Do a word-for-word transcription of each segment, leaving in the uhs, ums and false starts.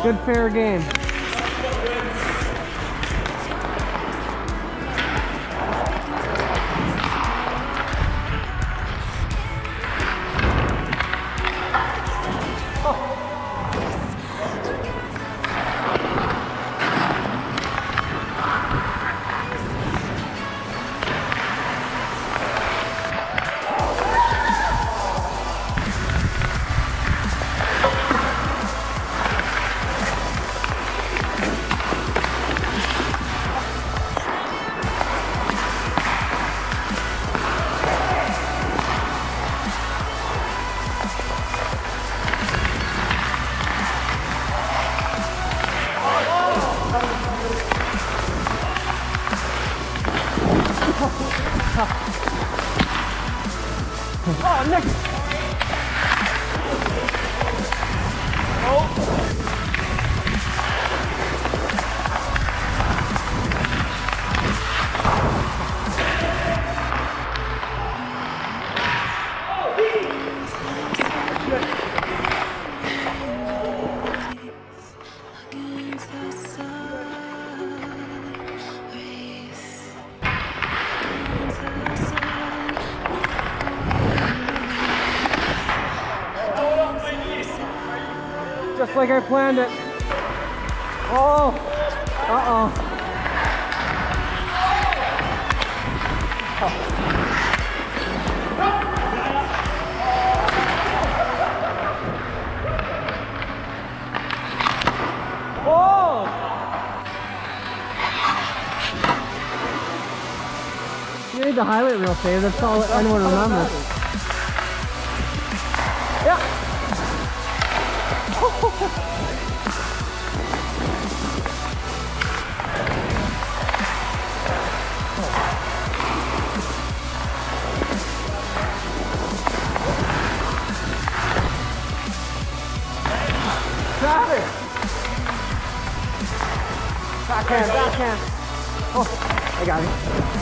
Good fair game. Oh, Nick! Oh! Just like I planned it. Oh, uh-oh. Oh! You need the highlight reel save, that's all anyone remembers. Yeah. Got it! Backhand, backhand. Oh, I got it.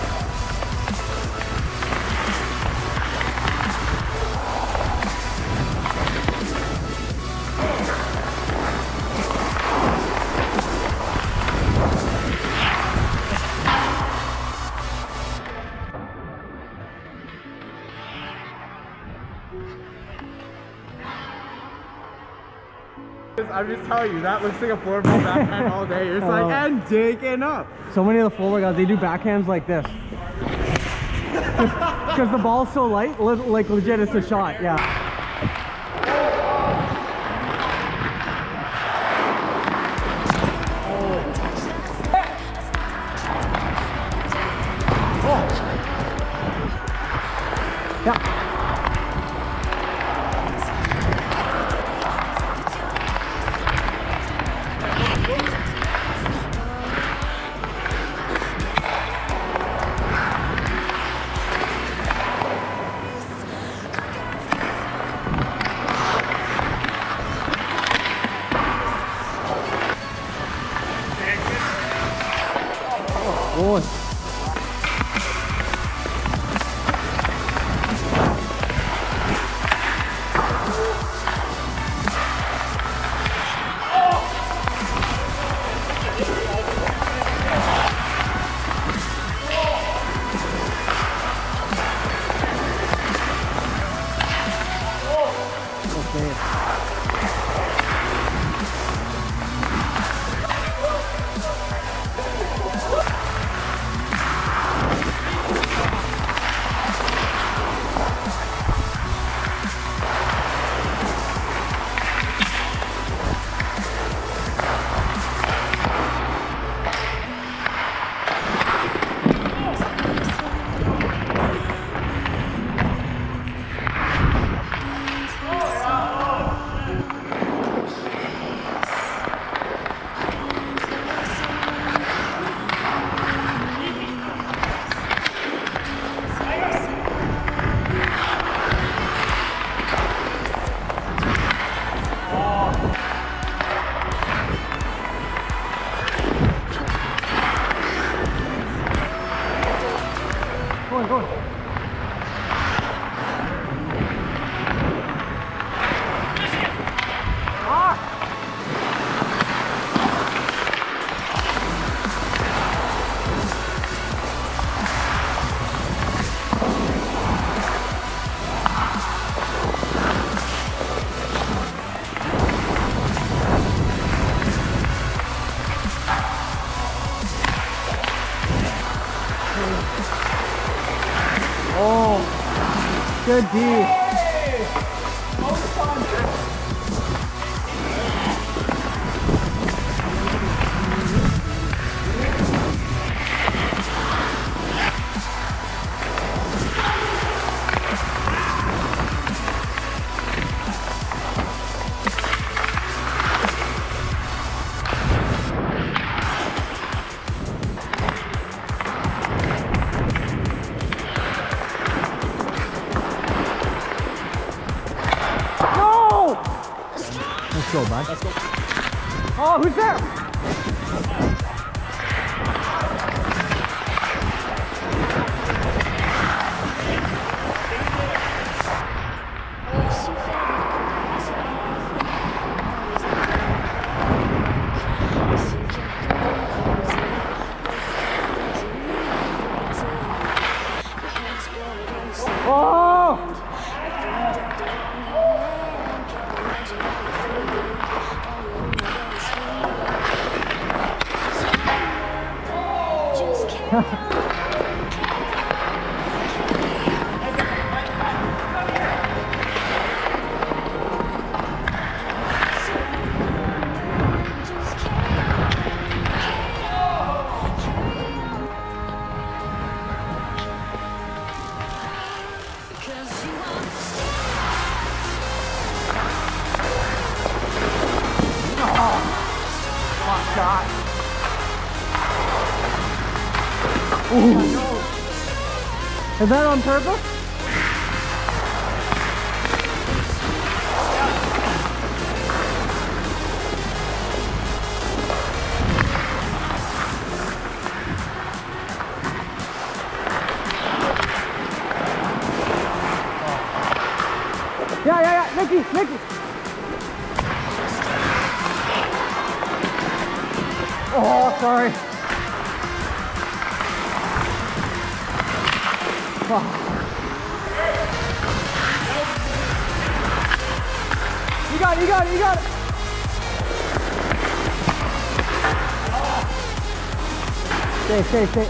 I'm just telling you, that looks like a four ball backhand all day. It's like, and digging up. So many of the full guys, they do backhands like this. Because the ball's so light, like legit, it's a shot, yeah. Boy. Good D. Let's go, bud. Let's go. Oh, who's there? Oh! God. Ooh. Is that on purpose? Yeah, yeah, yeah, Nicky, Nicky. Oh, sorry. Oh. You got it, you got it, you got it. Stay, stay, stay.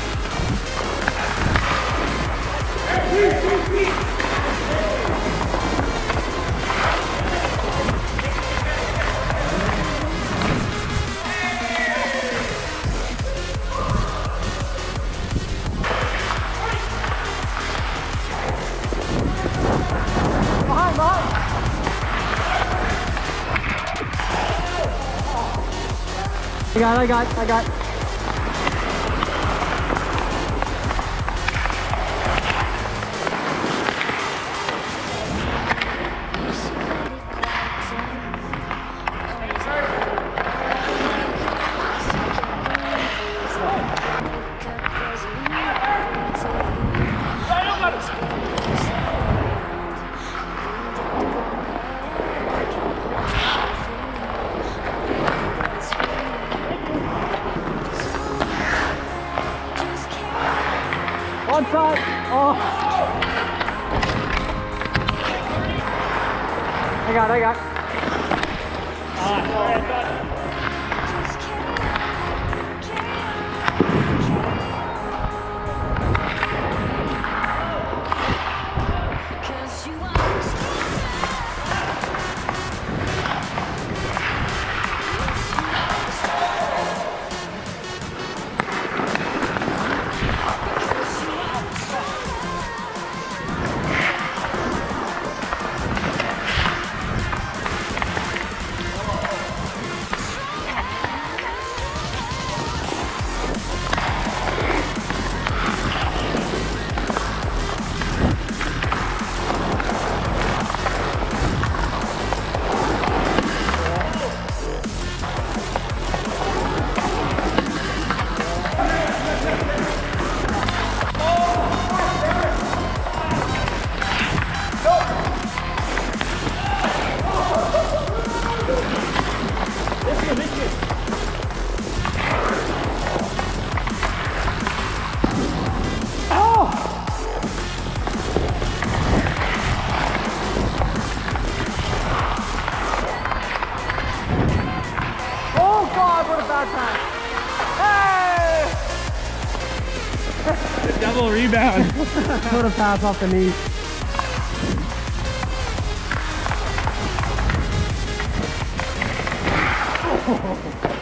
I got, I got, I got. One side. Oh. I got, I got. Ah, sorry, I got it. Double rebound. Put a pass off the knee. Oh.